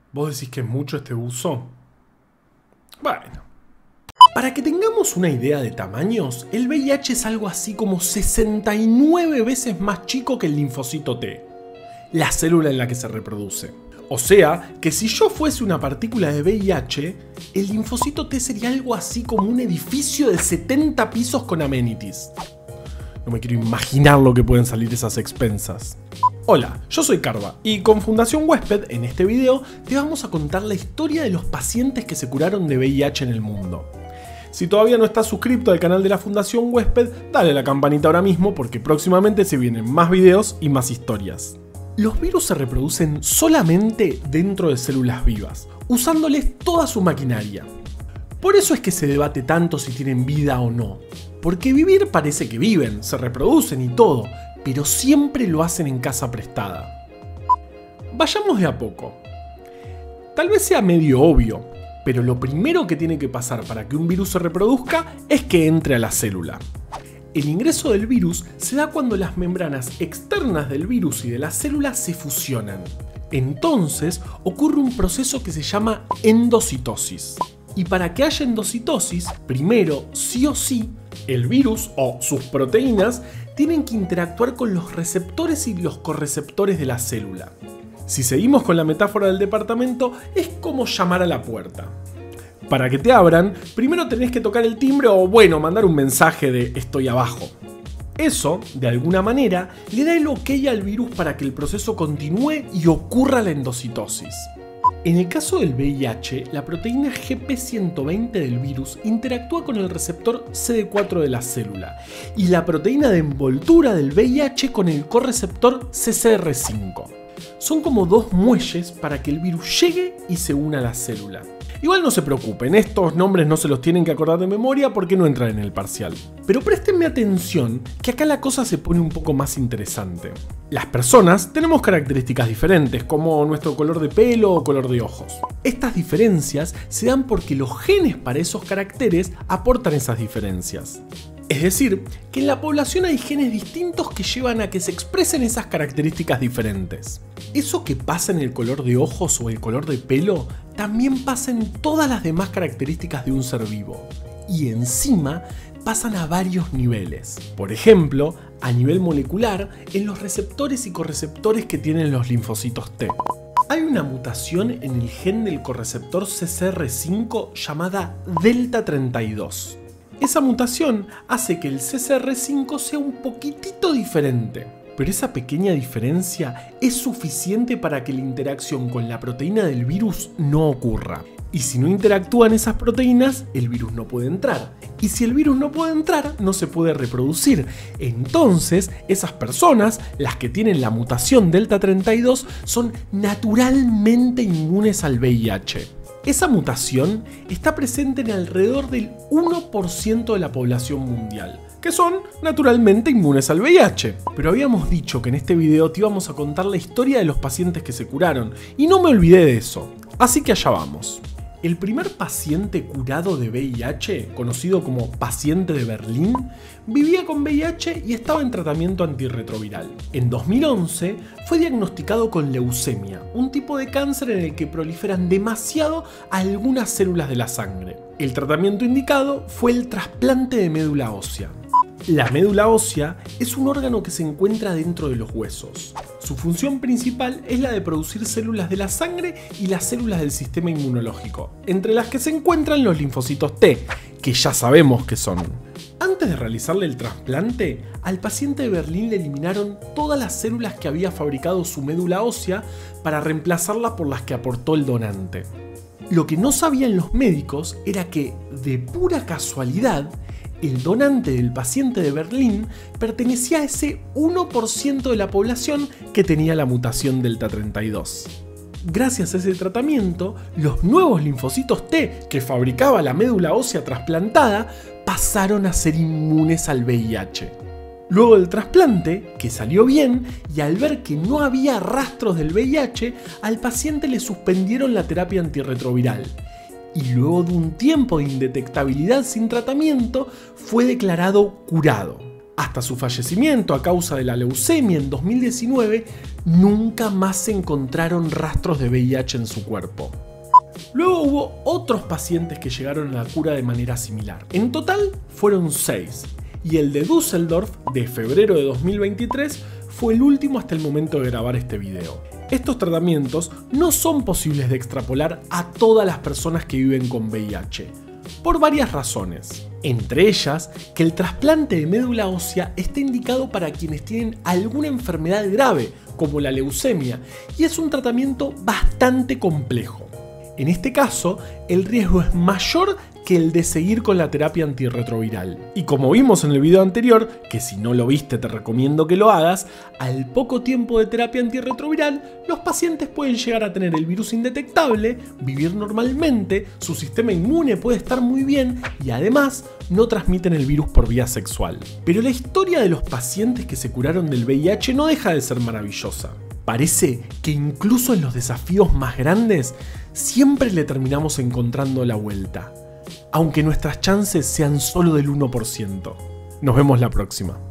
¿Vos decís que es mucho este uso? Bueno. Para que tengamos una idea de tamaños, el VIH es algo así como 69 veces más chico que el linfocito T, la célula en la que se reproduce. O sea, que si yo fuese una partícula de VIH, el linfocito T sería algo así como un edificio de 70 pisos con amenities. No me quiero imaginar lo que pueden salir esas expensas. Hola, yo soy Carva y con Fundación Huésped en este video te vamos a contar la historia de los pacientes que se curaron de VIH en el mundo. Si todavía no estás suscrito al canal de la Fundación Huésped, dale a la campanita ahora mismo porque próximamente se vienen más videos y más historias. Los virus se reproducen solamente dentro de células vivas, usándoles toda su maquinaria. Por eso es que se debate tanto si tienen vida o no. Porque vivir parece que viven, se reproducen y todo, pero siempre lo hacen en casa prestada. Vayamos de a poco. Tal vez sea medio obvio, pero lo primero que tiene que pasar para que un virus se reproduzca es que entre a la célula. El ingreso del virus se da cuando las membranas externas del virus y de la célula se fusionan. Entonces ocurre un proceso que se llama endocitosis. Y para que haya endocitosis, primero, sí o sí, el virus o sus proteínas tienen que interactuar con los receptores y los correceptores de la célula. Si seguimos con la metáfora del departamento, es como llamar a la puerta. Para que te abran, primero tenés que tocar el timbre o bueno, mandar un mensaje de estoy abajo. Eso, de alguna manera, le da el ok al virus para que el proceso continúe y ocurra la endocitosis. En el caso del VIH, la proteína GP120 del virus interactúa con el receptor CD4 de la célula y la proteína de envoltura del VIH con el correceptor CCR5. Son como dos muelles para que el virus llegue y se una a la célula. Igual no se preocupen, estos nombres no se los tienen que acordar de memoria porque no entran en el parcial. Pero préstenme atención que acá la cosa se pone un poco más interesante. Las personas tenemos características diferentes, como nuestro color de pelo o color de ojos. Estas diferencias se dan porque los genes para esos caracteres aportan esas diferencias. Es decir, que en la población hay genes distintos que llevan a que se expresen esas características diferentes. Eso que pasa en el color de ojos o el color de pelo también pasa en todas las demás características de un ser vivo. Y encima pasan a varios niveles. Por ejemplo, a nivel molecular, en los receptores y correceptores que tienen los linfocitos T. Hay una mutación en el gen del correceptor CCR5 llamada delta 32. Esa mutación hace que el CCR5 sea un poquitito diferente, pero esa pequeña diferencia es suficiente para que la interacción con la proteína del virus no ocurra. Y si no interactúan esas proteínas, el virus no puede entrar. Y si el virus no puede entrar, no se puede reproducir. Entonces, esas personas, las que tienen la mutación delta 32, son naturalmente inmunes al VIH. Esa mutación está presente en alrededor del 1% de la población mundial, que son naturalmente inmunes al VIH. Pero habíamos dicho que en este video te íbamos a contar la historia de los pacientes que se curaron, y no me olvidé de eso, así que allá vamos. El primer paciente curado de VIH, conocido como paciente de Berlín, vivía con VIH y estaba en tratamiento antirretroviral. En 2011 fue diagnosticado con leucemia, un tipo de cáncer en el que proliferan demasiado algunas células de la sangre. El tratamiento indicado fue el trasplante de médula ósea. La médula ósea es un órgano que se encuentra dentro de los huesos. Su función principal es la de producir células de la sangre y las células del sistema inmunológico, entre las que se encuentran los linfocitos T, que ya sabemos que son. Antes de realizarle el trasplante, al paciente de Berlín le eliminaron todas las células que había fabricado su médula ósea para reemplazarlas por las que aportó el donante. Lo que no sabían los médicos era que, de pura casualidad, el donante del paciente de Berlín pertenecía a ese 1% de la población que tenía la mutación delta 32. Gracias a ese tratamiento, los nuevos linfocitos T que fabricaba la médula ósea trasplantada pasaron a ser inmunes al VIH. Luego del trasplante, que salió bien, y al ver que no había rastros del VIH, al paciente le suspendieron la terapia antirretroviral. Y luego de un tiempo de indetectabilidad sin tratamiento, fue declarado curado. Hasta su fallecimiento a causa de la leucemia en 2019, nunca más se encontraron rastros de VIH en su cuerpo. Luego hubo otros pacientes que llegaron a la cura de manera similar. En total fueron 6, y el de Düsseldorf, de febrero de 2023, fue el último hasta el momento de grabar este video. Estos tratamientos no son posibles de extrapolar a todas las personas que viven con VIH, por varias razones. Entre ellas, que el trasplante de médula ósea está indicado para quienes tienen alguna enfermedad grave, como la leucemia, y es un tratamiento bastante complejo. En este caso, el riesgo es mayor que el de seguir con la terapia antirretroviral. Y como vimos en el video anterior, que si no lo viste te recomiendo que lo hagas, al poco tiempo de terapia antirretroviral, los pacientes pueden llegar a tener el virus indetectable, vivir normalmente, su sistema inmune puede estar muy bien y además no transmiten el virus por vía sexual. Pero la historia de los pacientes que se curaron del VIH no deja de ser maravillosa. Parece que incluso en los desafíos más grandes, siempre le terminamos encontrando la vuelta, aunque nuestras chances sean solo del 1%. Nos vemos la próxima.